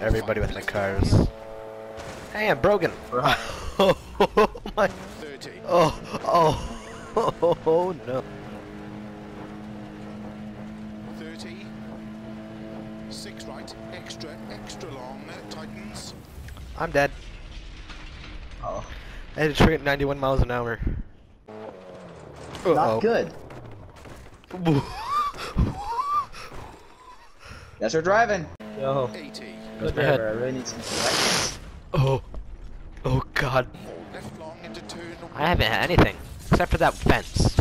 everybody with my cars. Hey, I'm broken. Oh my. 30. Oh no. 30. 6 right. Extra long. Tightens. I'm dead. Oh, I had to trigger at 91 miles an hour. not good. Guess we're driving. Yo, 80. good my head. driver. I really need some directions. Oh god. Left long into turn. I haven't had anything except for that fence.